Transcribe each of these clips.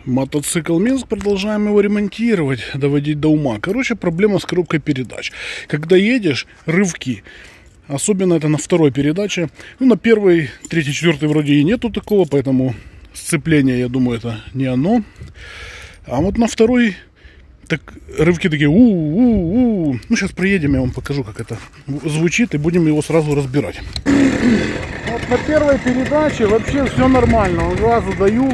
Мотоцикл Минск, продолжаем его ремонтировать, доводить до ума. Короче, проблема с коробкой передач. Когда едешь, рывки. Особенно это на второй передаче. Ну, на первой, третьей, четвертой вроде и нету такого, поэтому сцепление, я думаю, это не оно. А вот на второй так, рывки такие у-у-у. Ну, сейчас проедем, я вам покажу, как это звучит, и будем его сразу разбирать. Вот на первой передаче вообще все нормально. Газу даю.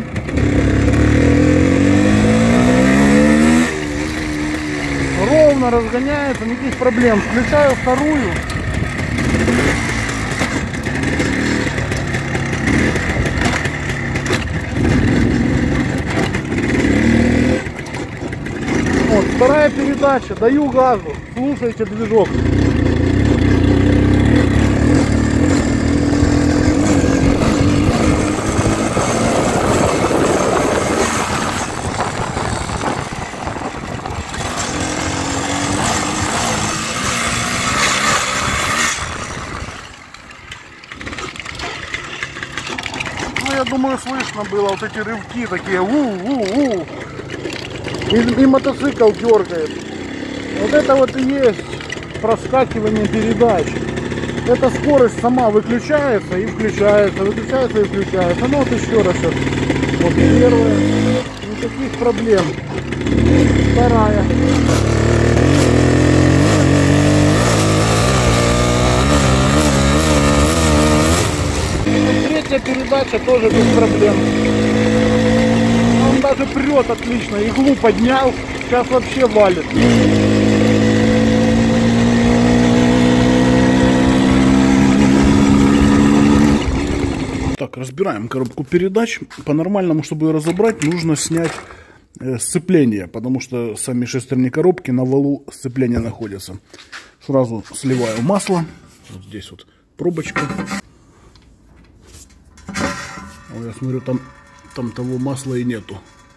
Ровно разгоняется, никаких проблем. Включаю вторую. Вот, вторая передача, даю газу, слушайте движок. Ну, я думаю, слышно было вот эти рывки такие, у-у-у. И мотоцикл дергает. Вот это вот и есть проскакивание передач. Эта скорость сама выключается и включается, выключается и включается. Ну вот еще раз сейчас. Вот первая. Никаких проблем. Вторая. И третья передача тоже без проблем. Он даже прет отлично, иглу поднял, сейчас вообще валит. Так, разбираем коробку передач. По-нормальному, чтобы ее разобрать, нужно снять сцепление, потому что сами шестерни коробки на валу сцепления находятся. Сразу сливаю масло. Вот здесь вот пробочка. О, я смотрю, там того масла и нету.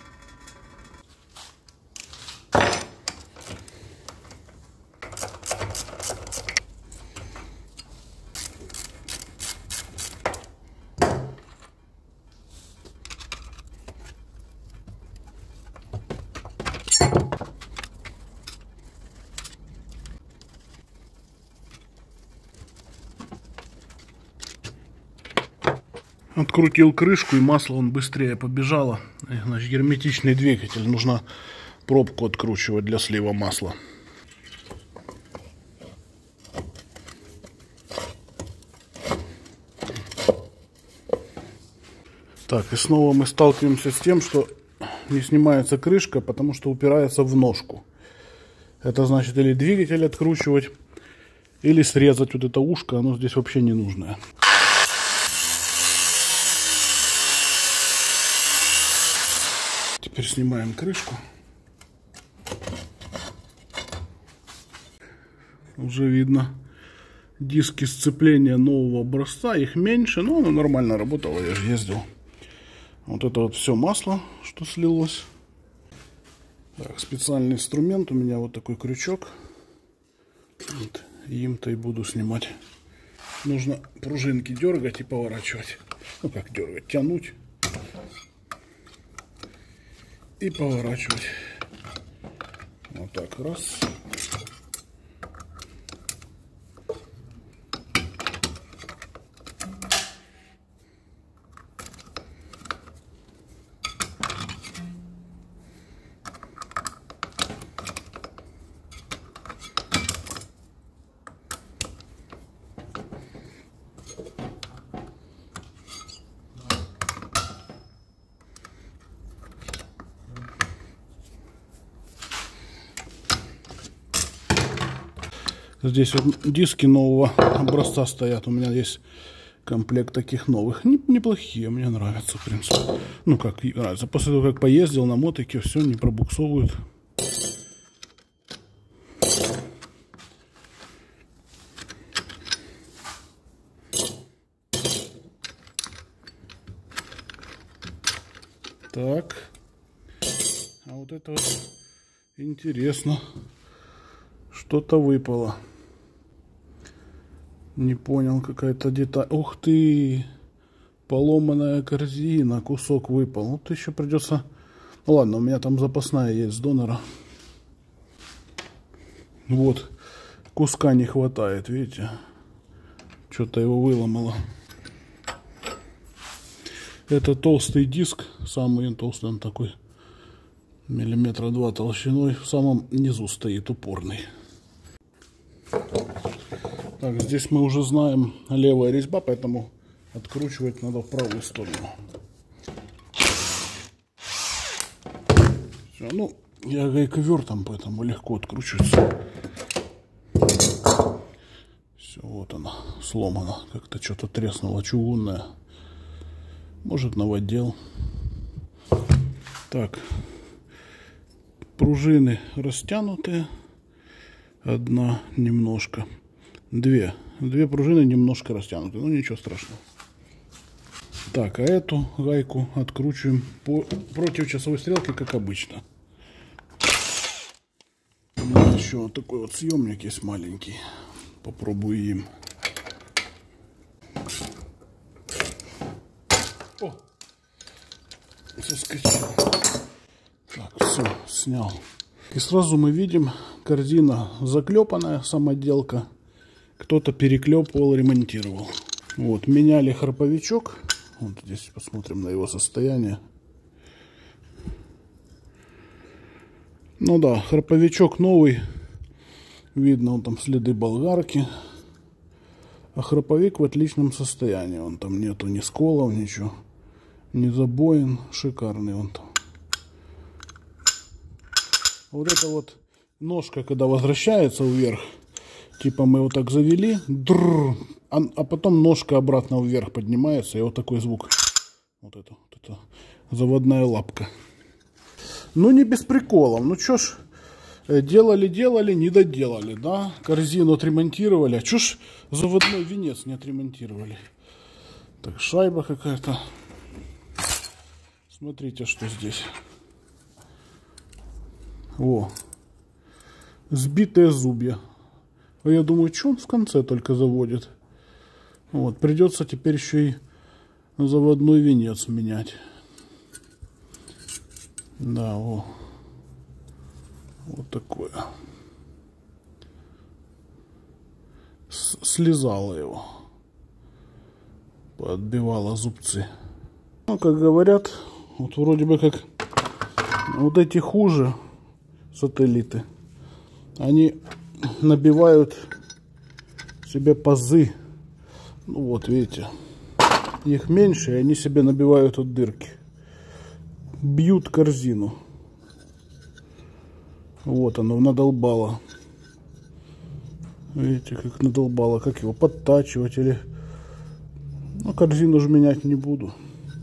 Открутил крышку, и масло он быстрее побежало. Значит, герметичный двигатель. Нужно пробку откручивать для слива масла. Так, и снова мы сталкиваемся с тем, что не снимается крышка, потому что упирается в ножку. Это значит или двигатель откручивать, или срезать вот это ушко. Оно здесь вообще не нужное. Теперь снимаем крышку. Уже видно диски сцепления нового образца. Их меньше, но оно нормально работало, я же ездил. Вот это вот все масло, что слилось. Так, специальный инструмент. У меня вот такой крючок. Вот, им-то и буду снимать. Нужно пружинки дергать и поворачивать. Ну как дергать, тянуть. И поворачивать. Вот так, раз. Здесь вот диски нового образца стоят. У меня есть комплект таких новых. Неплохие, мне нравятся, в принципе. Ну, как нравится. После того, как поездил на мотике, все, не пробуксовывают. Так. А вот это вот интересно. Что-то выпало. Не понял, какая-то деталь. Ух ты! Поломанная корзина, кусок выпал. Вот еще придется Ладно, у меня там запасная есть с донора. Вот, куска не хватает, видите? Что-то его выломало. Это толстый диск, самый толстый, он такой, миллиметра 2 толщиной. В самом низу стоит упорный. Так, здесь мы уже знаем левая резьба, поэтому откручивать надо в правую сторону. Все, ну, я гайковертом, поэтому легко откручивается. Все, вот она, сломана. Как-то что-то треснуло, чугунное. Может, новодел. Так, пружины растянутые. Одна немножко. Две пружины немножко растянуты. Ну, ничего страшного. Так, а эту гайку откручиваем против часовой стрелки, как обычно. У меня еще вот такой вот съемник есть маленький. Попробую им. О! Соскочил. Так, все, снял. И сразу мы видим, корзина заклепанная, самоделка. Кто-то переклепывал, ремонтировал. Вот, меняли храповичок. Вот здесь посмотрим на его состояние. Ну да, храповичок новый. Видно, он там следы болгарки. А храповик в отличном состоянии. Он там нету ни сколов, ничего. Не забоин. Шикарный он там. Вот это вот ножка, когда возвращается вверх. Типа мы вот так завели. А потом ножка обратно вверх поднимается. И вот такой звук. Вот это заводная лапка. Ну не без приколов. Ну чё ж. Делали, не доделали, да? Корзину отремонтировали. А чё ж заводной венец не отремонтировали? Так, шайба какая-то. Смотрите, что здесь. О, сбитые зубья. А я думаю, что он в конце только заводит. Вот, придется теперь еще и заводной венец менять. Да, о. Вот такое. Слезала его. Подбивала зубцы. Ну, как говорят, вот вроде бы как вот эти хуже сателлиты. Они набивают себе пазы. Ну вот, видите. Их меньше, и они себе набивают от дырки. Бьют корзину. Вот оно, надолбало. Видите, как надолбало. Как его подтачивать или... Ну, корзину же менять не буду.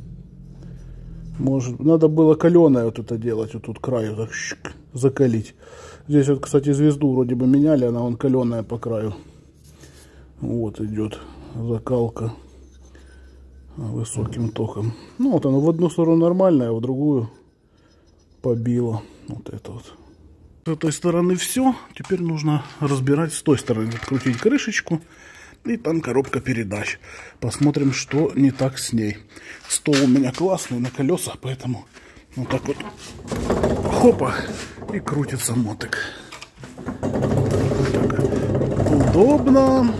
Может, надо было каленое вот это делать. Вот тут краю так закалить. Здесь вот, кстати, звезду вроде бы меняли. Она вон каленая по краю. Вот идет закалка высоким током. Ну, вот оно в одну сторону нормальное, а в другую побило. Вот это вот. С этой стороны все. Теперь нужно разбирать с той стороны. Открутить крышечку. И там коробка передач. Посмотрим, что не так с ней. Стол у меня классный на колесах, поэтому вот так вот хопа и крутится мотик. Так, удобно.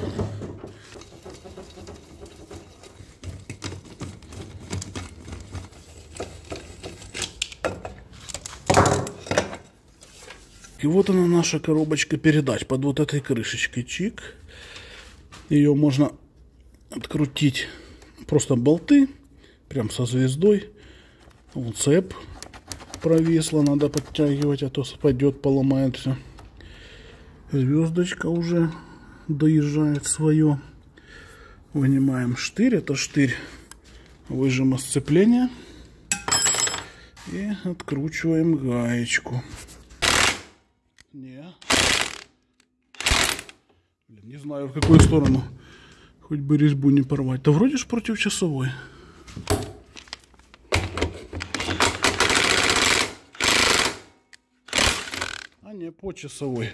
И вот она, наша коробочка передач под вот этой крышечкой. Чик. Ее можно открутить. Просто болты. Прям со звездой. Вот цепь провисла. Надо подтягивать, а то спадет, поломает все. Звездочка уже доезжает свое. Вынимаем штырь. Это штырь выжима сцепления. И откручиваем гаечку. Не. Блин, не знаю, в какую сторону. Хоть бы резьбу не порвать. Да вроде ж против часовой. А не, по часовой.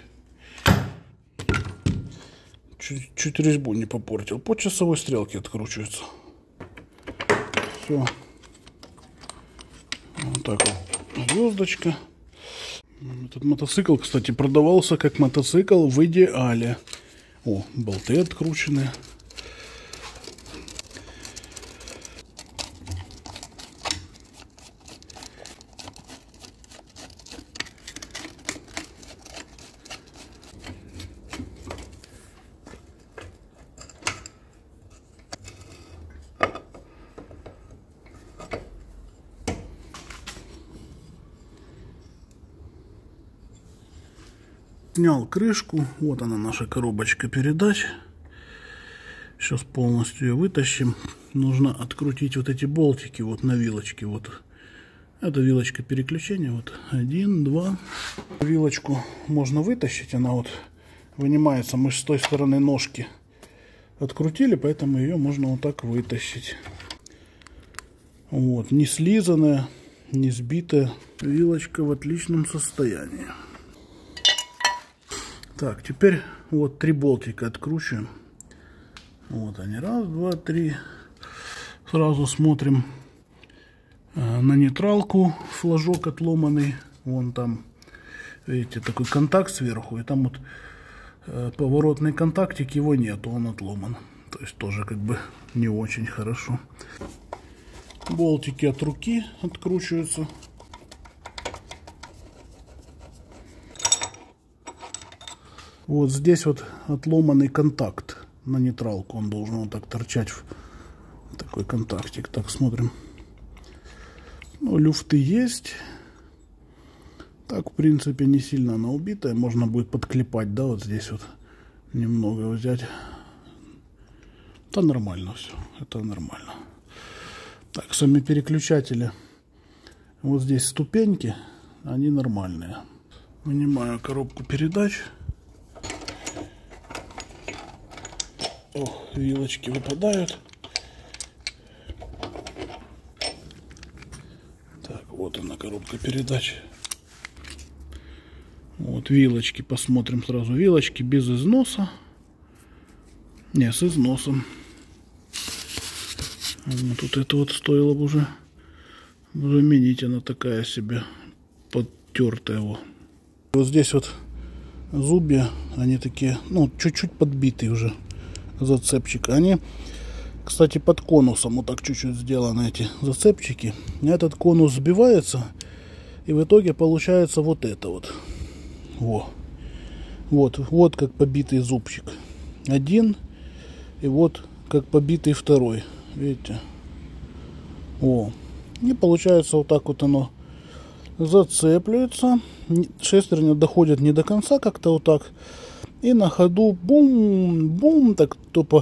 Чуть резьбу не попортил. По часовой стрелке откручивается. Все. Вот так вот звездочка. Этот мотоцикл, кстати, продавался как мотоцикл в идеале. О, болты откручены. Снял крышку. Вот она, наша коробочка передач. Сейчас полностью ее вытащим. Нужно открутить вот эти болтики вот на вилочке. Вот. Это вилочка переключения. Вот 1, 2. Вилочку можно вытащить. Она вот вынимается. Мы с той стороны ножки открутили, поэтому ее можно вот так вытащить. Вот. Не слизанная, не сбитая. Вилочка в отличном состоянии. Так, теперь вот 3 болтика откручиваем. Вот они, 1, 2, 3. Сразу смотрим на нейтралку, флажок отломанный. Вон там, видите, такой контакт сверху. И там вот поворотный контактик, его нет, он отломан. То есть тоже как бы не очень хорошо. Болтики от руки откручиваются. Вот здесь вот отломанный контакт на нейтралку. Он должен вот так торчать в такой контактик. Так, смотрим. Ну, люфты есть. Так, в принципе, не сильно она убитая. Можно будет подклепать, да, вот здесь вот немного взять. Это нормально все. Это нормально. Так, сами переключатели. Вот здесь ступеньки. Они нормальные. Вынимаю коробку передач. О, вилочки выпадают. Так, вот она, коробка передач. Вот вилочки, посмотрим сразу. Вилочки без износа. Не, с износом. Вот тут это вот стоило бы уже заменить. Она такая себе подтертая. Вот здесь вот зубья, они такие, ну, чуть-чуть подбитые уже. Зацепчик. Они, кстати, под конусом вот так чуть-чуть сделаны, эти зацепчики. Этот конус сбивается, и в итоге получается вот это вот. Во. Вот как побитый зубчик. Один, и вот как побитый второй. Видите? О. И получается вот так вот оно зацепливается. Шестерня доходит не до конца, как-то вот так. И на ходу бум-бум, так тупо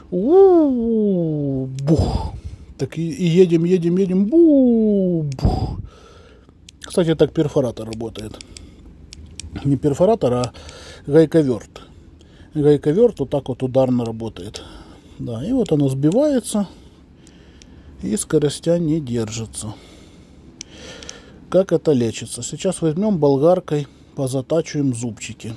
бух. Так и едем, бух. Кстати, так перфоратор работает. Не перфоратор, а гайковерт. Гайковерт вот так вот ударно работает. Да, и вот оно сбивается, и скоростя не держится. Как это лечится? Сейчас возьмем болгаркой, позатачиваем зубчики.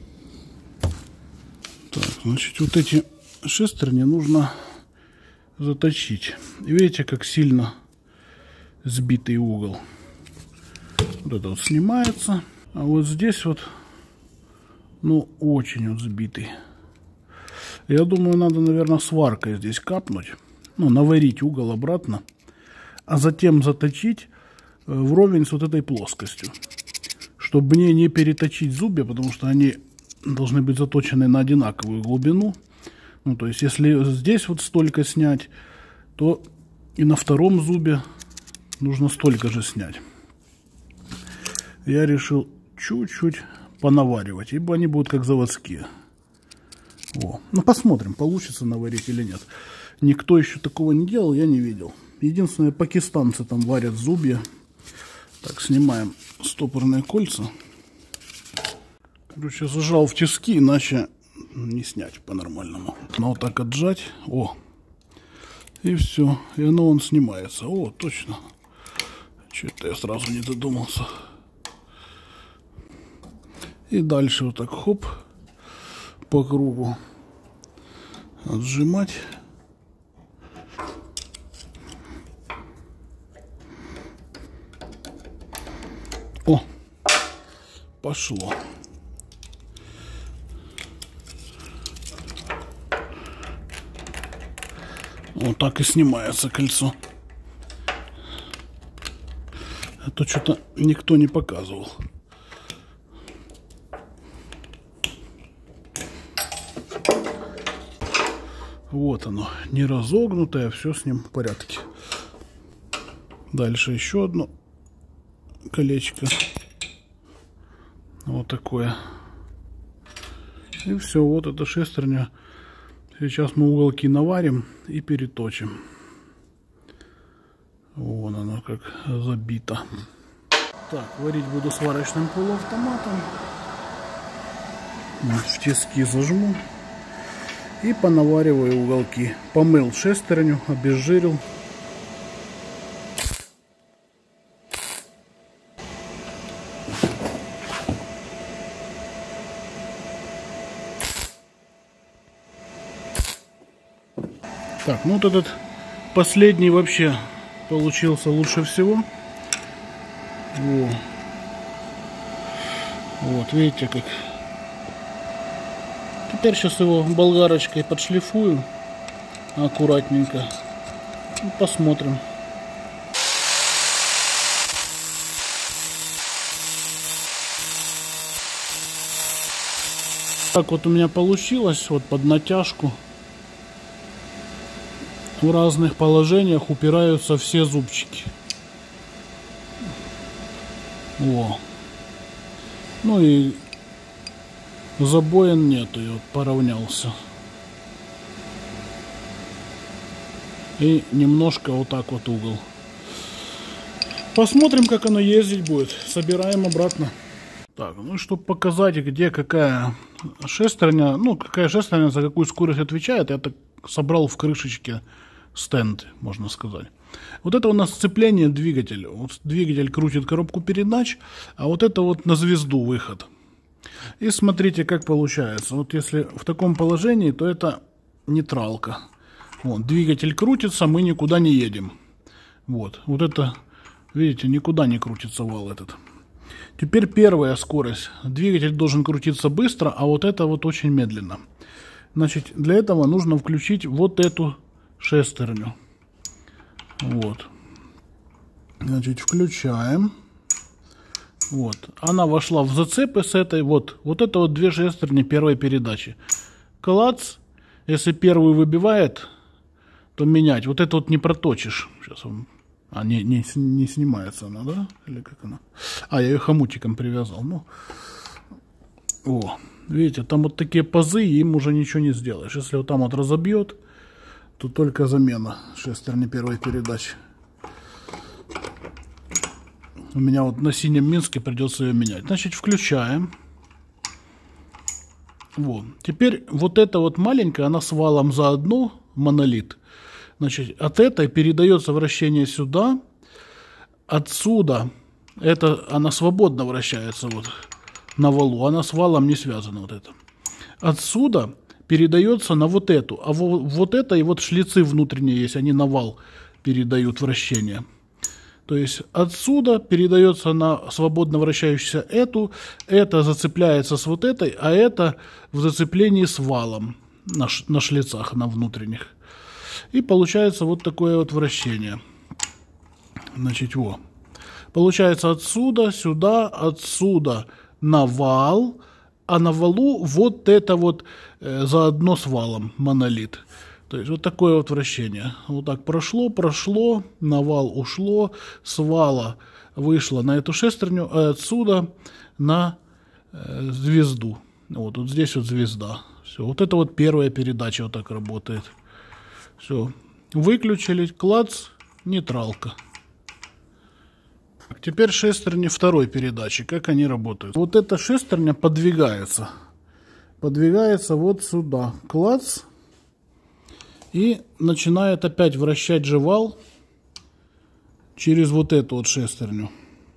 Так, значит, вот эти шестерни нужно заточить. И видите, как сильно сбитый угол. Вот это вот снимается. А вот здесь вот, ну, очень вот сбитый. Я думаю, надо, наверное, сваркой здесь капнуть. Ну, наварить угол обратно. А затем заточить вровень с вот этой плоскостью. Чтобы мне не переточить зубья, потому что они должны быть заточены на одинаковую глубину. Ну, то есть, если здесь вот столько снять, то и на втором зубе нужно столько же снять. Я решил чуть-чуть понаваривать, ибо они будут как заводские. О. Ну, посмотрим, получится наварить или нет. Никто еще такого не делал, я не видел. Единственное, пакистанцы там варят зубья. Так, снимаем стопорные кольца. Короче, зажал в тиски, иначе не снять по-нормальному. Но вот так отжать. О! И все. И оно он снимается. О, точно. Что-то я сразу не додумался. И дальше вот так, хоп, по кругу отжимать. О, пошло. Вот так и снимается кольцо. А то что-то никто не показывал. Вот оно, не разогнутое, все с ним в порядке. Дальше еще одно колечко. Вот такое. И все, вот эта шестерня. Сейчас мы уголки наварим и переточим. Вон оно как забито. Так, варить буду сварочным полуавтоматом. В тиски зажму. И понавариваю уголки. Помыл шестерню, обезжирил. Так, ну вот этот последний вообще получился лучше всего. Вот, видите как. Теперь сейчас его болгарочкой подшлифую аккуратненько. И посмотрим. Так вот у меня получилось, вот под натяжку. В разных положениях упираются все зубчики. Во. Ну и забоин нету, и вот поравнялся. И немножко вот так вот угол. Посмотрим, как оно ездить будет. Собираем обратно. Так, ну чтобы показать, где какая шестерня, ну какая шестерня за какую скорость отвечает, я так собрал в крышечке стенд, можно сказать. Вот это у нас сцепление двигателя. Вот двигатель крутит коробку передач, а вот это вот на звезду выход. И смотрите, как получается. Вот если в таком положении, то это нейтралка. Вот, двигатель крутится, мы никуда не едем. Вот это, видите, никуда не крутится вал этот. Теперь первая скорость. Двигатель должен крутиться быстро, а вот это вот очень медленно. Значит, для этого нужно включить вот эту шестерню. Вот. Значит, включаем. Вот. Она вошла в зацепы с этой. Вот это вот две шестерни первой передачи. Клац. Если первую выбивает, то менять. Вот это вот не проточишь. Сейчас вам... не снимается она, да? Или как она? Я ее хомутиком привязал. Ну. О. Видите, там вот такие пазы, им уже ничего не сделаешь. Если вот там вот разобьет, то только замена шестерни первой передачи. У меня вот на синем Минске придется ее менять. Значит, включаем. Вот. Теперь вот эта вот маленькая, она с валом заодно, монолит. Значит, от этой передается вращение сюда. Отсюда это она свободно вращается вот на валу. Она с валом не связана вот это. Отсюда передается на вот эту. А вот это и вот шлицы внутренние есть, они на вал передают вращение. То есть отсюда передается на свободно вращающуюся эту, это зацепляется с вот этой, а это в зацеплении с валом на шлицах, на внутренних. И получается вот такое вот вращение. Значит, вот. Получается отсюда, сюда, отсюда на вал, а на валу вот это вот заодно с валом монолит. То есть вот такое вот вращение. Вот так прошло, на вал ушло, с вала вышло на эту шестерню, а отсюда на звезду. Вот здесь вот звезда. Все, вот это вот первая передача вот так работает. Все, выключили, клац, нейтралка. Теперь шестерни второй передачи, как они работают. Вот эта шестерня подвигается. Подвигается вот сюда. Клац. И начинает опять вращать же вал через вот эту вот шестерню.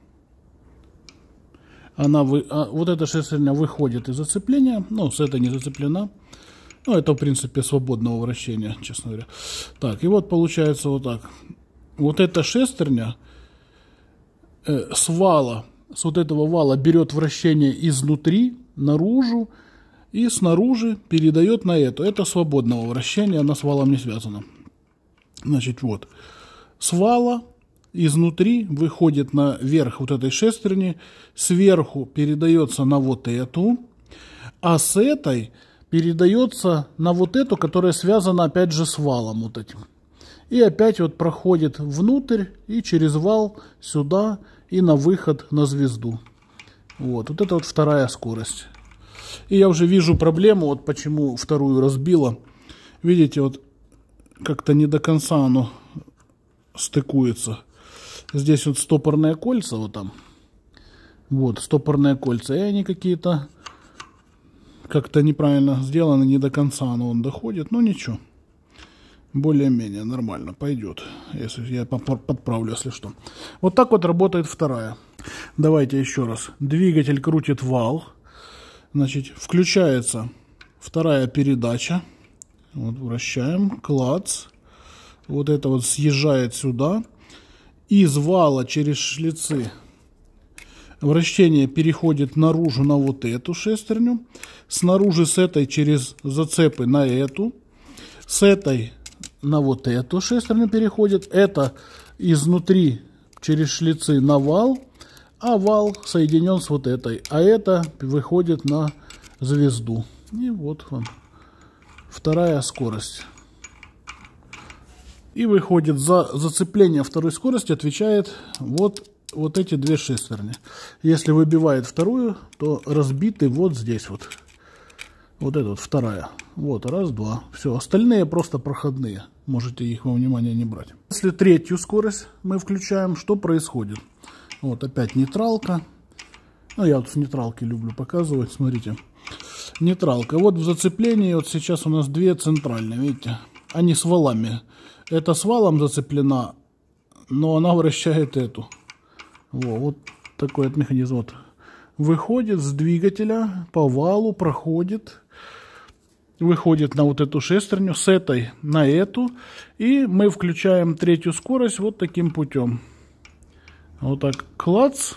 Вот эта шестерня выходит из зацепления. Ну, с этой не зацеплена. Ну, это, в принципе, свободного вращения, честно говоря. Так, и вот получается вот так. Вот эта шестерня с вала с вот этого вала берет вращение изнутри, наружу, и снаружи передает на эту. Это свободного вращения, она с валом не связана. Значит, вот. С вала изнутри выходит наверх вот этой шестерни, сверху передается на вот эту, а с этой передается на вот эту, которая связана опять же с валом вот этим. И опять вот проходит внутрь и через вал сюда и на выход на звезду. Вот это вот вторая скорость. И я уже вижу проблему, вот почему вторую разбила. Видите, вот как-то не до конца оно стыкуется. Здесь вот стопорные кольца, вот там. Вот, стопорные кольца. И они какие-то как-то неправильно сделаны, не до конца он доходит. Но ничего. Более-менее нормально пойдет. Если я подправлю, если что. Вот так вот работает вторая. Давайте еще раз. Двигатель крутит вал. Значит, включается вторая передача. Вот вращаем. Клац. Вот это вот съезжает сюда. Из вала через шлицы вращение переходит наружу на вот эту шестерню. Снаружи с этой через зацепы на эту. С этой на вот эту шестерню переходит. Это изнутри через шлицы на вал. А вал соединен с вот этой. А это выходит на звезду. И вот он. Вторая скорость. И выходит за зацепление второй скорости отвечает вот эти две шестерни. Если выбивает вторую, то разбиты вот здесь вот. Вот это вот вторая. Вот, раз, два. Все, остальные просто проходные. Можете их во внимание не брать. Если третью скорость мы включаем, что происходит? Вот опять нейтралка. Ну, я вот в нейтралке люблю показывать, смотрите. Нейтралка. Вот в зацеплении, вот сейчас у нас две центральные, видите? Они с валами. Это с валом зацеплена, но она вращает эту. Вот такой вот механизм. Вот. Выходит с двигателя по валу, проходит. Выходит на вот эту шестерню, с этой на эту. И мы включаем третью скорость вот таким путем. Вот так, клац,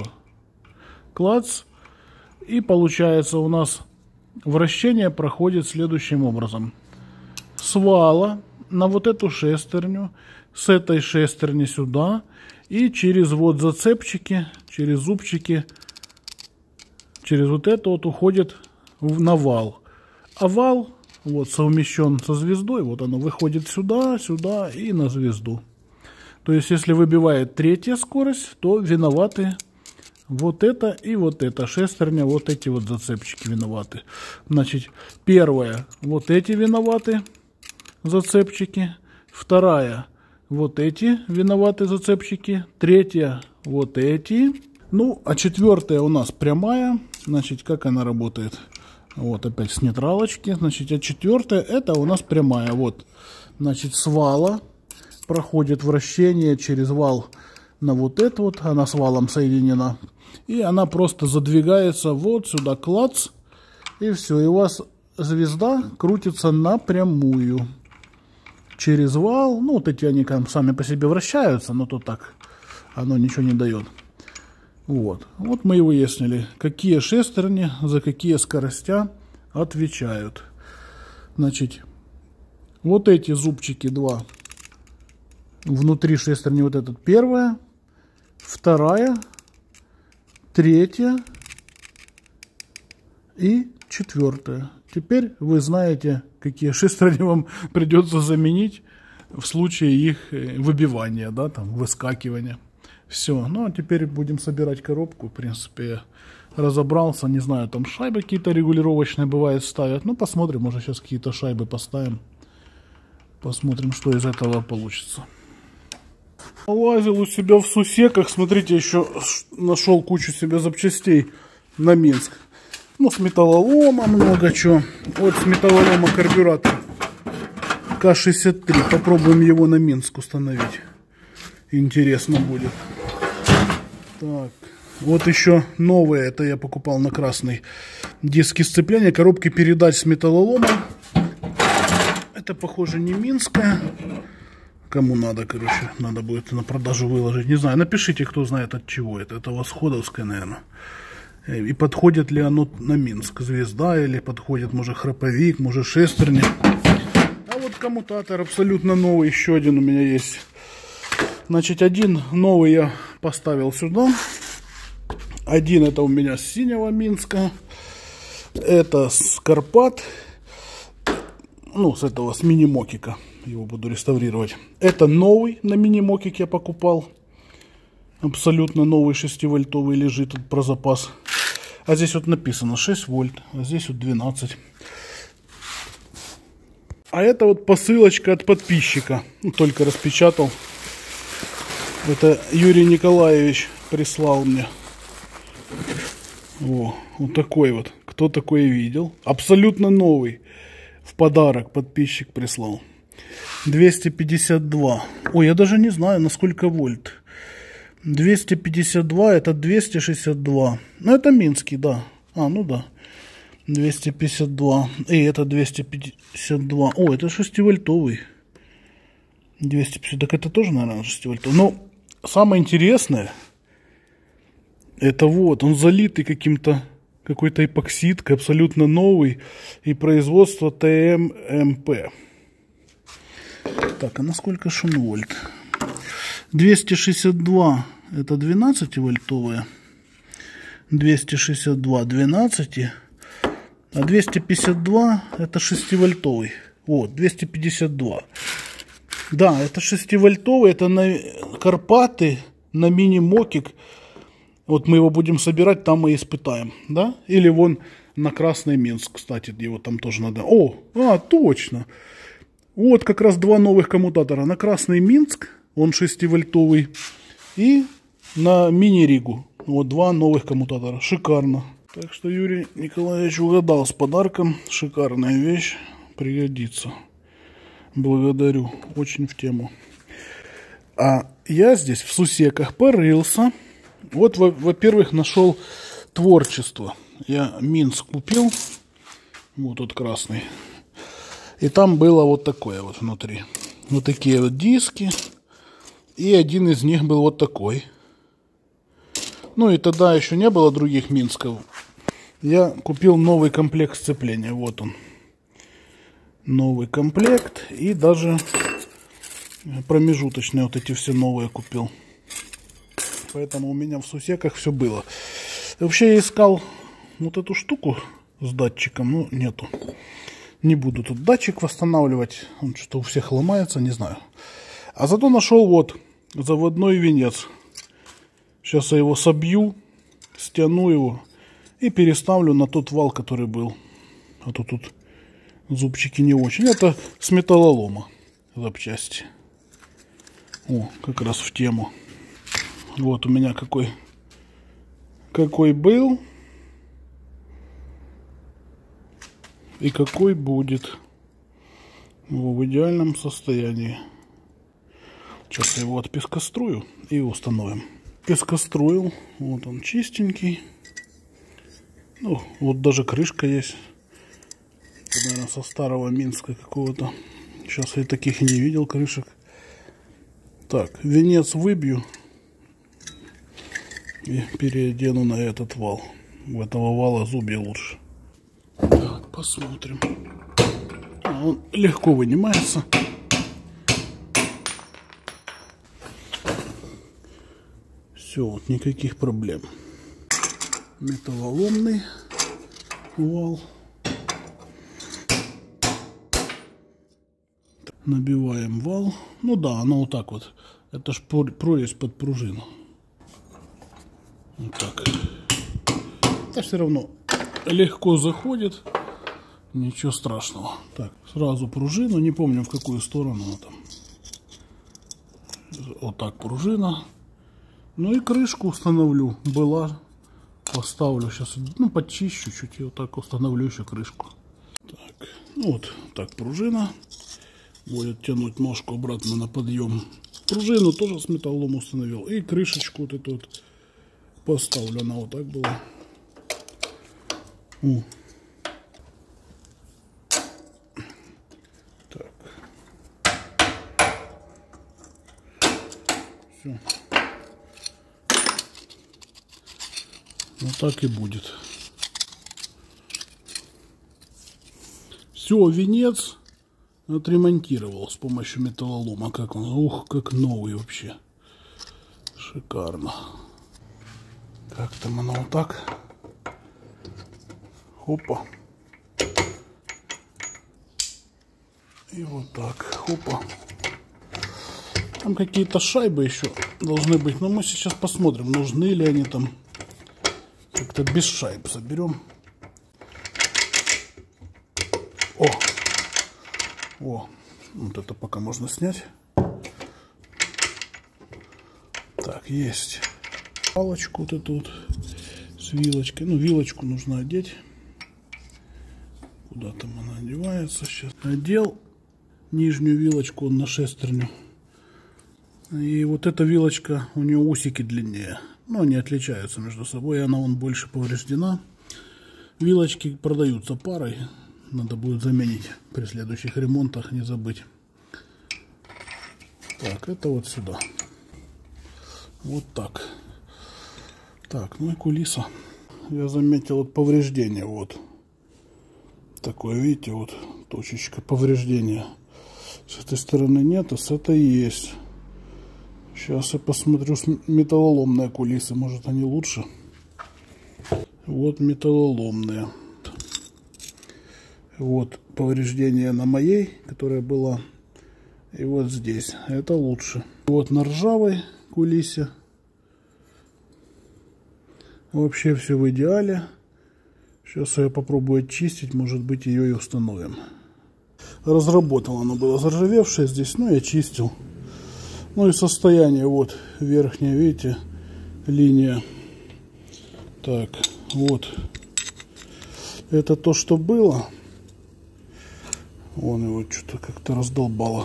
клац, и получается у нас вращение проходит следующим образом. С вала на вот эту шестерню, с этой шестерни сюда, и через вот зацепчики, через зубчики, через вот это вот уходит на вал. А вал вот совмещен со звездой, вот оно выходит сюда, сюда и на звезду. То есть, если выбивает третья скорость, то виноваты вот это и вот эта шестерня, вот эти вот зацепчики виноваты. Значит, первая, вот эти виноваты зацепчики. Вторая, вот эти виноваты зацепчики. Третья, вот эти. Ну, а четвертая у нас прямая. Значит, как она работает? Вот опять с нейтралочки. Значит, а четвертая, это у нас прямая. Вот, значит, с вала проходит вращение через вал на вот это вот, она с валом соединена, и она просто задвигается вот сюда, клац, и все, и у вас звезда крутится напрямую через вал. Ну, вот эти они сами по себе вращаются, но то так, оно ничего не дает. Вот мы и выяснили, какие шестерни за какие скоростя отвечают. Значит, вот эти зубчики два внутри шестерни, вот этот первая, вторая, третья и четвертая. Теперь вы знаете, какие шестерни вам придется заменить в случае их выбивания, да, там, выскакивания. Все, ну а теперь будем собирать коробку. В принципе, я разобрался, не знаю, там шайбы какие-то регулировочные бывает ставят. Ну, посмотрим, может сейчас какие-то шайбы поставим. Посмотрим, что из этого получится. Лазил у себя в сусеках, смотрите, еще нашел кучу себе запчастей на Минск. Ну, с металлолома много чего. Вот с металлолома карбюратор К-63. Попробуем его на Минск установить. Интересно будет. Так, вот еще новые, это я покупал на красный. Диски сцепления, коробки передач с металлолома. Это, похоже, не минская. Кому надо, короче, надо будет на продажу выложить. Не знаю, напишите, кто знает от чего это. Это восходовское, наверное. И подходит ли оно на Минск? Звезда или подходит, может, храповик, может, шестерня. А вот коммутатор абсолютно новый. Еще один у меня есть. Значит, один новый я поставил сюда. Один это у меня с синего Минска. Это с Карпат. Ну, с этого, с мини-мокика. Его буду реставрировать. Это новый на мини-мокике я покупал. Абсолютно новый 6-вольтовый лежит тут про запас. А здесь вот написано 6 вольт. А здесь вот 12. А это вот посылочка от подписчика. Ну, только распечатал. Это Юрий Николаевич прислал мне. О, вот такой вот. Кто такое видел? Абсолютно новый. В подарок подписчик прислал. 252. Ой, я даже не знаю, на сколько вольт. 252, это 262. Ну, это минский, да. А, ну да. 252. И это 252. О, это 6-вольтовый. 250. Так это тоже, наверное, 6-вольтовый. Но самое интересное, это вот, он залитый какой-то эпоксидкой, абсолютно новый. И производство ТММП. Так, а на сколько ж он вольт? 262 это 12-вольтовые. 262 12. А 252 это 6-вольтовый. Вот, 252. Да, это 6-вольтовый. Это на Карпаты, на мини-мокик. Вот мы его будем собирать, там мы испытаем. Да? Или вон на Красный Минск, кстати, его там тоже надо. О, точно. Вот как раз два новых коммутатора. На Красный Минск, он 6-вольтовый. И на мини-ригу. Вот два новых коммутатора. Шикарно. Так что Юрий Николаевич угадал с подарком. Шикарная вещь. Пригодится. Благодарю. Очень в тему. А я здесь в сусеках порылся. Вот, во-первых, нашел творчество. Я Минск купил. Вот тут красный. И там было вот такое вот внутри. Вот такие вот диски. И один из них был вот такой. Ну и тогда еще не было других Минсков. Я купил новый комплект сцепления. Вот он. Новый комплект. И даже промежуточные вот эти все новые купил. Поэтому у меня в сусеках все было. Вообще я искал вот эту штуку с датчиком. Но нету. Не буду тут датчик восстанавливать. Он что-то у всех ломается, не знаю. А зато нашел вот заводной венец. Сейчас я его собью, стяну его и переставлю на тот вал, который был. А то тут зубчики не очень. Это с металлолома запчасти. О, как раз в тему. Вот у меня какой был. И какой будет. В идеальном состоянии. Сейчас я его отпескострую и установим. Пескостроил. Вот он чистенький. Ну, вот даже крышка есть. Это, наверное, со старого Минска какого-то. Сейчас я таких и не видел крышек. Так, венец выбью. И переодену на этот вал. У этого вала зубья лучше. Так, посмотрим. Он легко вынимается. Все, вот никаких проблем. Металлоломный вал. Набиваем вал. Ну да, оно вот так вот. Это ж прорезь под пружину. Вот так. Это все равно легко заходит. Ничего страшного. Так, сразу пружину. Не помню, в какую сторону она там. Вот так пружина. Ну и крышку установлю. Была. Поставлю сейчас. Ну, почищу чуть. И вот так установлю еще крышку. Так. Ну вот так пружина. Будет тянуть ножку обратно на подъем. Пружину тоже с металлом установил. И крышечку вот эту вот поставлю. Она вот так была. О. Так. Вот так и будет. Все, венец отремонтировал с помощью металлолома. Как он? Ух, как новый вообще. Шикарно. Как там оно вот так? Хопа. И вот так. Хопа. Там какие-то шайбы еще должны быть. Но мы сейчас посмотрим, нужны ли они там. Как-то без шайб соберем. О! О! Вот это пока можно снять. Так, есть. Палочку вот эту вот с вилочкой. Ну, вилочку нужно одеть. Куда там она одевается сейчас? Одел нижнюю вилочку на шестерню. И вот эта вилочка, у нее усики длиннее. Но они отличаются между собой, и она вон больше повреждена. Вилочки продаются парой. Надо будет заменить при следующих ремонтах, не забыть. Так, это вот сюда. Вот так. Так, ну и кулиса. Я заметил вот повреждение. Вот. Такое, видите, вот точечка повреждения. С этой стороны нет, а с этой есть. Сейчас я посмотрю металлоломные кулисы. Может, они лучше. Вот металлоломные. Вот повреждение на моей, которая была. И вот здесь. Это лучше. Вот на ржавой кулисе. Вообще все в идеале. Сейчас я попробую очистить. Может быть, ее и установим. Разработал оно было заржавевшее здесь. Но я чистил. Ну и состояние. Вот верхняя, видите, линия. Так, вот. Это то, что было. Вон его что-то как-то раздолбало.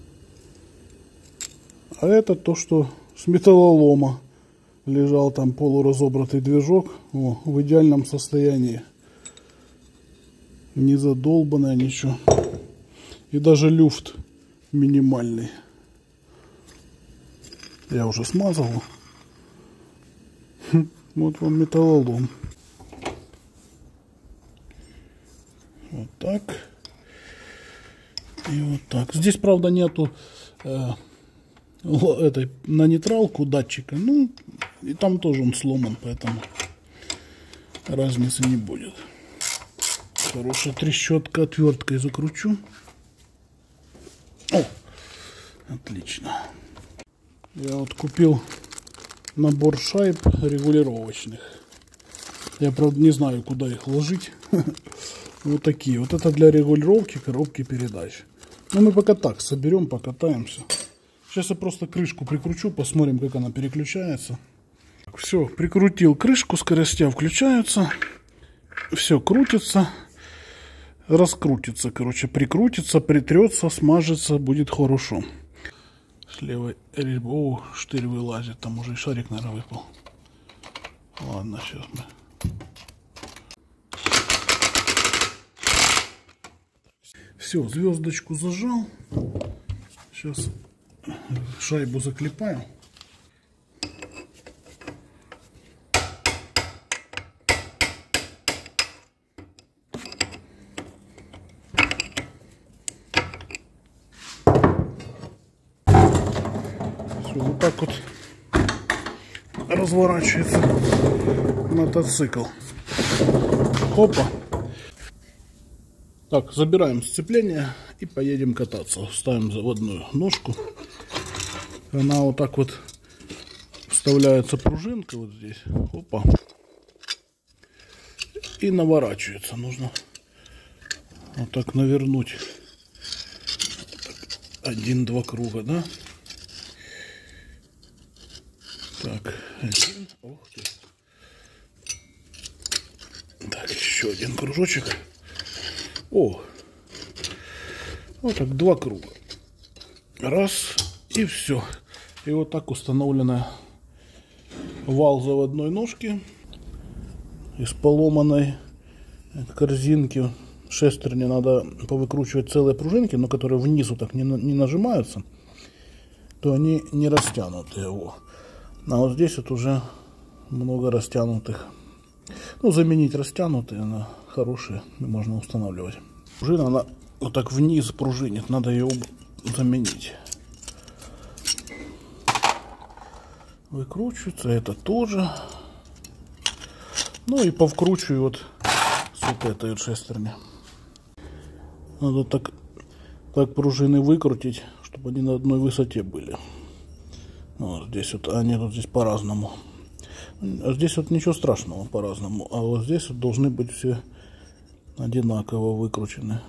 А это то, что с металлолома лежал там полуразобратый движок. О, в идеальном состоянии. Не задолбанное ничего. И даже люфт минимальный. Я уже смазал. Вот вам металлолом. Вот так. И вот так. Здесь, правда, нету этой на нейтралку датчика. Ну, и там тоже он сломан, поэтому разницы не будет. Хорошая трещотка, отверткой закручу. О, отлично. Я вот купил набор шайб регулировочных. Я, правда, не знаю, куда их ложить. Вот такие. Вот это для регулировки коробки передач. Ну, мы пока так соберем, покатаемся. Сейчас я просто крышку прикручу, посмотрим, как она переключается. Все, прикрутил крышку, скоростя включаются. Все крутится, раскрутится, короче, прикрутится, притрется, смажется, будет хорошо. С левой резьбы, о, штырь вылазит, там уже и шарик, наверное, выпал. Ладно, сейчас мы... Все, звездочку зажал. Сейчас шайбу заклепаю. Все, вот так вот разворачивается мотоцикл. Опа. Так, забираем сцепление и поедем кататься. Ставим заводную ножку. Она вот так вот вставляется пружинка вот здесь. Опа. И наворачивается. Нужно вот так навернуть. Один-два круга, да? Так, один. Ох ты. Так, еще один кружочек. О, вот так 2 круга. Раз, и все. И вот так установлена вал заводной ножки из поломанной корзинки. Шестерни надо повыкручивать целые пружинки, но которые внизу так не нажимаются, то они не растянуты. А вот здесь вот уже много растянутых Ну, заменить растянутые на хорошие можно устанавливать. Пружина, она вот так вниз пружинит, надо ее заменить. Выкручивается, это тоже. Ну и повкручиваю вот с вот этой вот шестерни. Надо так пружины выкрутить, чтобы они на одной высоте были. Вот здесь вот, они тут здесь по-разному. А здесь вот ничего страшного по-разному. А вот здесь вот должны быть все одинаково выкручены.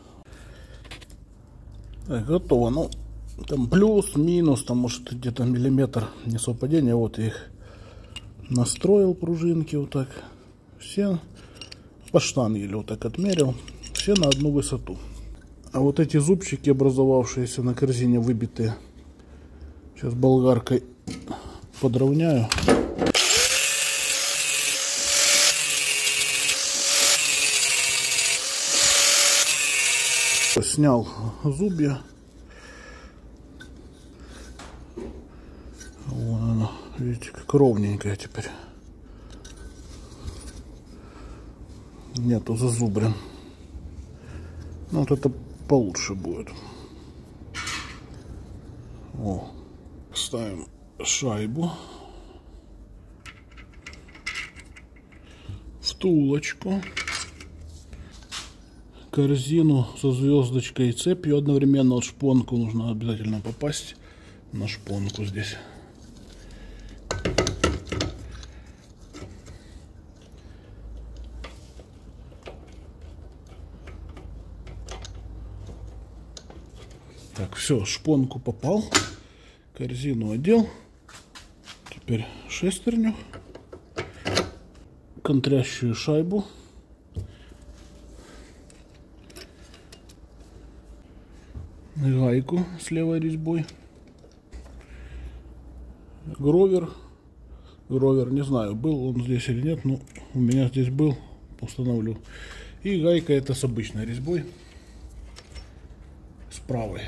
Так, готово. Ну, там плюс, минус, там может где-то миллиметр несовпадения. Вот я их настроил, пружинки вот так. Все по штангелю вот так отмерил. Все на одну высоту. А вот эти зубчики, образовавшиеся на корзине, выбитые, сейчас болгаркой подровняю. Снял зубья. Вон оно, видите, как ровненькое теперь. Нету зазубрин. Ну, вот это получше будет. О, ставим шайбу, втулочку, корзину со звездочкой и цепью одновременно. Вот шпонку нужно обязательно попасть на шпонку здесь. Так, все, шпонку попал, корзину одел, теперь шестерню, контрящую шайбу, гайку с левой резьбой, гровер, не знаю, был он здесь или нет, но у меня здесь был, установлю, и гайка это с обычной резьбой, с правой.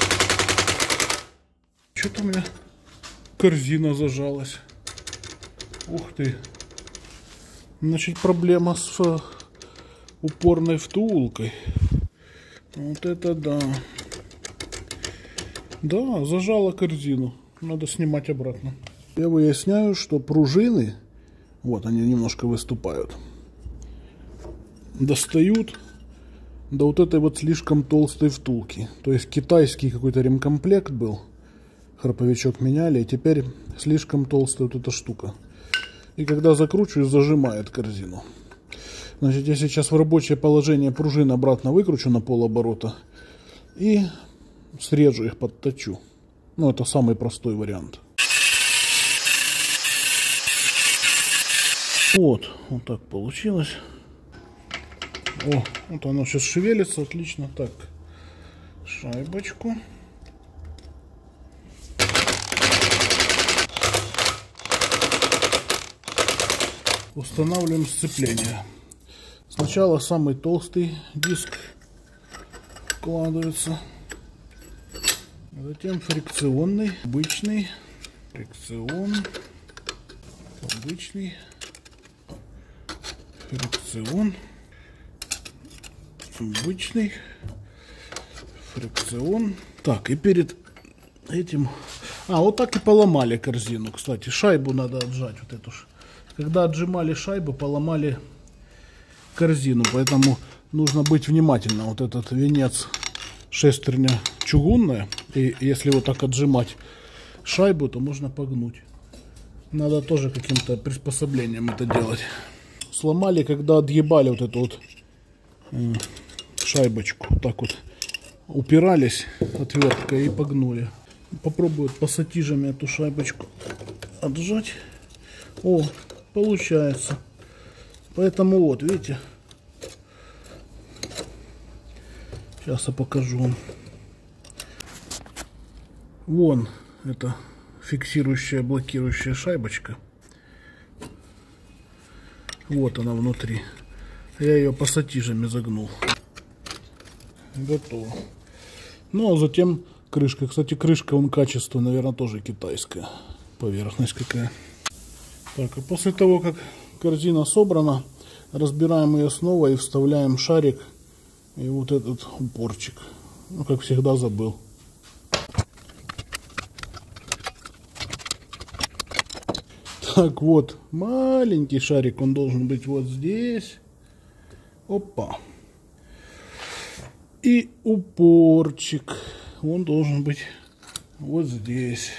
Что-то у меня корзина зажалась. Ух ты. Значит, проблема с упорной втулкой. Вот это да. Да, зажала корзину. Надо снимать обратно. Я выясняю, что пружины, вот они немножко выступают, достают до вот этой вот слишком толстой втулки. То есть китайский какой-то ремкомплект был. Храповичок меняли, и теперь слишком толстая вот эта штука. И когда закручиваю, зажимает корзину. Значит, я сейчас в рабочее положение пружин обратно выкручу на полоборота и срежу их, подточу. Ну, это самый простой вариант. Вот так получилось. О, вот оно сейчас шевелится, отлично. Так, шайбочку. Устанавливаем сцепление. Сначала самый толстый диск вкладывается, затем фрикционный, обычный, фрикцион, обычный, фрикцион, обычный, фрикцион. Так, и перед этим... вот так и поломали корзину, кстати. Шайбу надо отжать, вот эту ж. Когда отжимали шайбу, поломали корзину, поэтому нужно быть внимательным. Вот этот венец, шестерня чугунная, и если вот так отжимать шайбу, то можно погнуть. Надо тоже каким-то приспособлением это делать. Сломали, когда отъебали вот эту вот шайбочку, так вот упирались отверткой и погнули. Попробую пассатижами эту шайбочку отжать. О, получается. Поэтому вот, видите. Сейчас я покажу вам. Вон, это фиксирующая, блокирующая шайбочка. Вот она внутри. Я ее пассатижами загнул. Готово. Ну, а затем крышка. Кстати, крышка, он качество, наверное, тоже китайская. Поверхность какая. Так, и после того, как корзина собрана, Разбираем ее снова и вставляем шарик и вот этот упорчик. Ну, как всегда, забыл. Так вот, маленький шарик, он должен быть вот здесь. Опа. И упорчик, он должен быть вот здесь.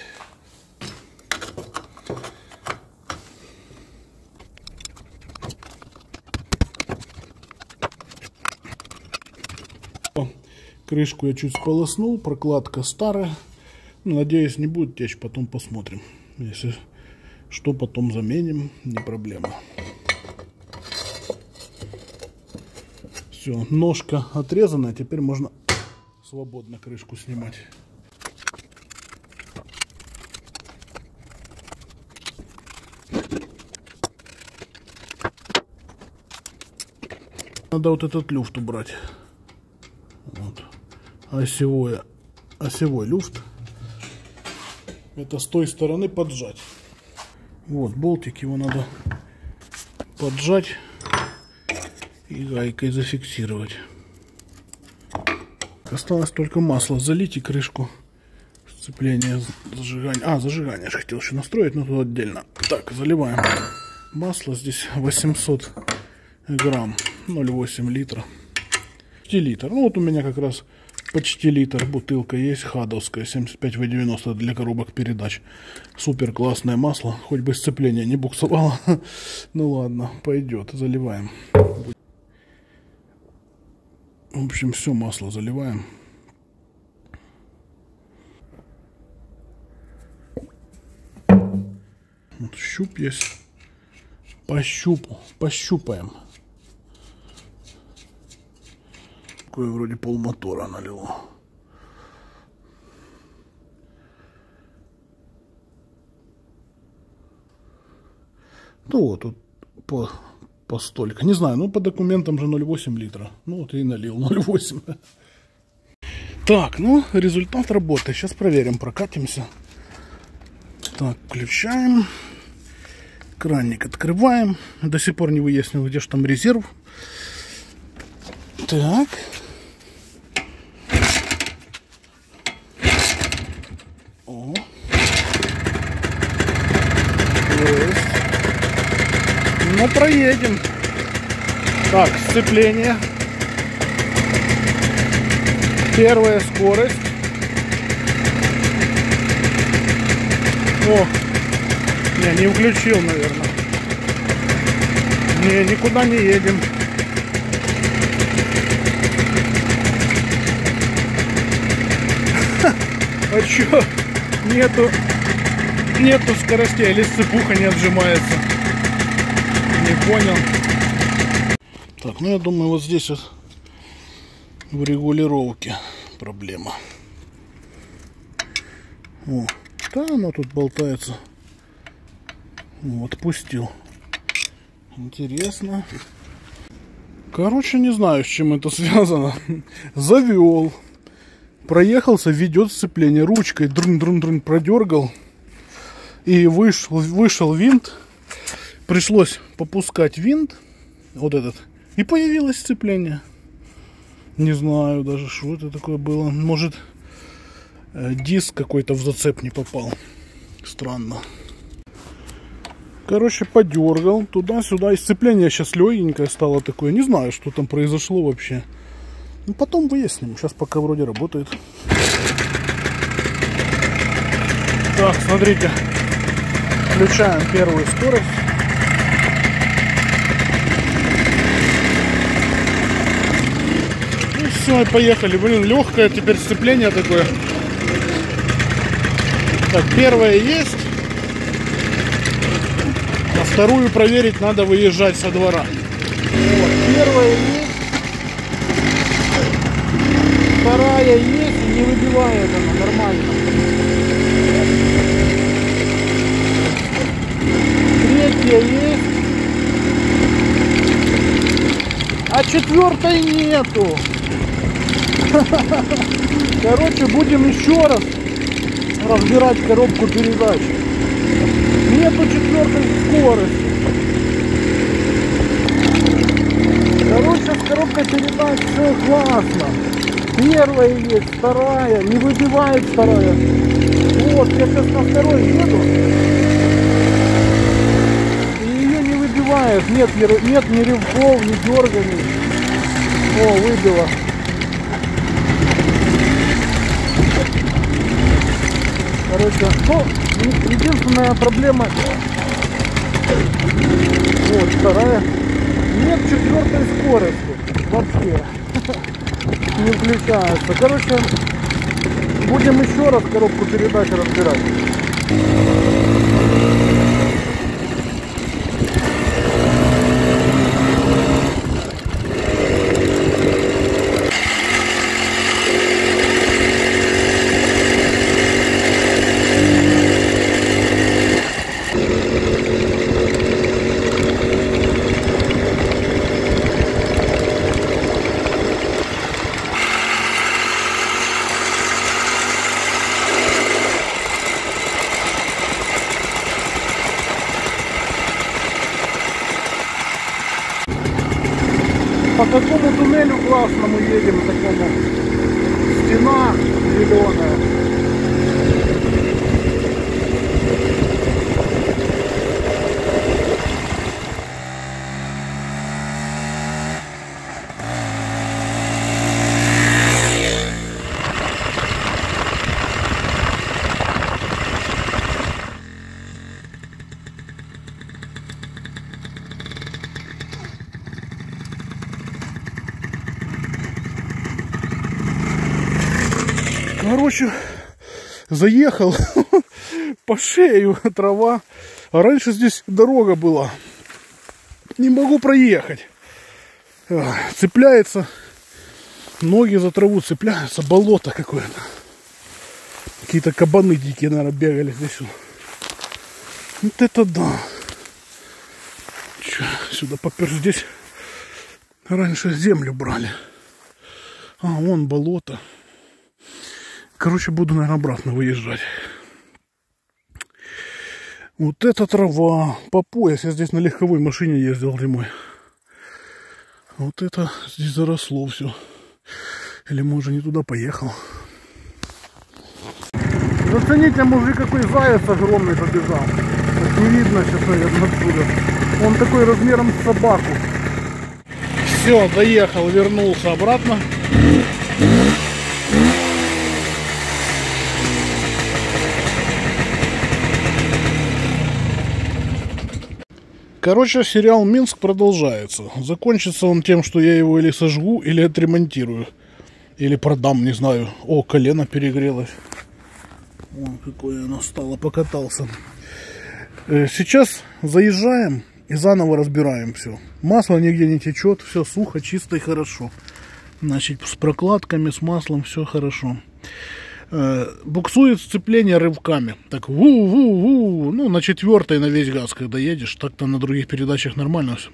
Крышку я чуть сполоснул, прокладка старая. Надеюсь, не будет течь, потом посмотрим. Если что, потом заменим, не проблема. Все, ножка отрезана, теперь можно свободно крышку снимать. Надо вот этот люфт убрать. Вот. Осевой люфт. Это с той стороны поджать. Вот болтик, его надо поджать и гайкой зафиксировать. Осталось только масло залить и крышку сцепления зажигания. Зажигание я же хотел еще настроить, но тут отдельно. Так, заливаем масло. Здесь 800 грамм, 0,8 литра. Почти литр. Ну вот у меня как раз почти литр бутылка есть, хадовская, 75В90 для коробок передач. Супер классное масло, хоть бы сцепление не буксовало. Ну ладно, пойдет, заливаем. В общем, все масло заливаем. Вот щуп есть. По щупу, пощупаем. Такое вроде полмотора налило. Ну вот тут по столько. Не знаю, ну по документам же 0,8 литра. Ну вот и налил 0,8. Так, ну результат работы. Сейчас проверим, прокатимся. Так, включаем. Кранник открываем. До сих пор не выяснил, где же там резерв. Так. О. Есть. Ну, проедем. Так, сцепление. Первая скорость. О, не включил, наверное. Не, никуда не едем. А чё? Нету скоростей, или сцепуха не отжимается. Не понял. Так, ну я думаю, вот здесь вот в регулировке проблема. О, да, оно тут болтается. Вот, отпустил. Интересно. Короче, не знаю, с чем это связано. Завел. Проехался, ведет сцепление ручкой, друн-друн-друн продергал. И вышел винт. Пришлось попускать винт. Вот этот. И появилось сцепление. Не знаю даже, что это такое было. Может, диск какой-то в зацеп не попал. Странно. Короче, подергал туда-сюда. И сцепление сейчас легенькое стало такое. Не знаю, что там произошло вообще. Ну, потом выясним. Сейчас пока вроде работает. Так, смотрите. Включаем первую скорость. И все, и поехали. Блин, легкое теперь сцепление такое. Так, первое есть. А вторую проверить надо выезжать со двора. Вот, первая есть. Вторая есть, и не выбивает она, нормально. Третья есть. А четвертой нету. Короче, будем еще раз разбирать коробку передач. Нету четвертой скорости. так, все классно. Первая есть, вторая, не выбивает вторая. Вот, я сейчас на второй еду. И ее не выбивает. Нет ни рывков, ни дерганий. О, выбила. Короче, ну, единственная проблема. Вот, вторая. Нет четвертой скорости. Вообще. Не включается. Короче, будем еще раз коробку передач разбирать. По какому туннелю классному едем, такому? Стена зеленая. Короче, заехал по шею трава, а раньше здесь дорога была. Не могу проехать. Цепляется, ноги за траву цепляются, болото какое-то. Какие-то кабаны дикие, наверное, бегали здесь. Вот это да. Че, сюда попер, здесь раньше землю брали. А, вон болото. Короче, буду, наверное, обратно выезжать. Вот эта трава по пояс. Я здесь на легковой машине ездил зимой. Вот это здесь заросло все. Или, может, не туда поехал. Зацените, мужик, какой заяц огромный побежал. Так не видно сейчас, наверное, отсюда. Он такой размером с собаку. Все, доехал, вернулся обратно. Короче, сериал «Минск» продолжается. Закончится он тем, что я его или сожгу, или отремонтирую. Или продам, не знаю. О, колено перегрелось. О, какое оно стало, покатался. Сейчас заезжаем и заново разбираем все. Масло нигде не течет, все сухо, чисто и хорошо. Значит, с прокладками, с маслом все хорошо. Буксует сцепление рывками. Так, ву-ву-ву. Ну, на четвертой на весь газ, когда едешь. Так-то на других передачах нормально все.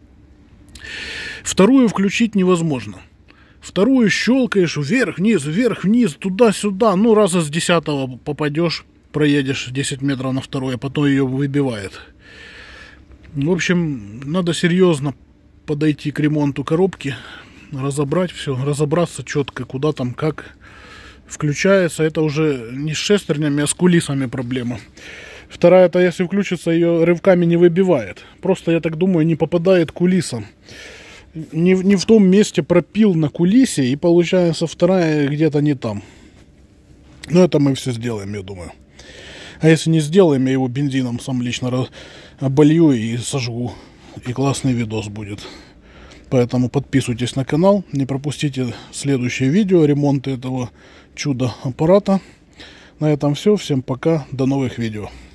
Вторую включить невозможно. Вторую щелкаешь вверх-вниз, туда-сюда. Ну, раза с 10-го попадешь, проедешь 10 метров на второй, а потом ее выбивает. В общем, надо серьезно подойти к ремонту коробки, разобрать все, разобраться четко, куда там, как включается. Это уже не с шестернями, а с кулисами проблема. Вторая, это если включится, ее рывками не выбивает. Просто, я так думаю, не попадает кулисом. Не в том месте пропил на кулисе, и получается вторая где-то не там. Но это мы все сделаем, я думаю. А если не сделаем, я его бензином сам лично оболью и сожгу. И классный видос будет. Поэтому подписывайтесь на канал, не пропустите следующее видео ремонта этого чудо аппарата. На этом все. Всем пока. До новых видео.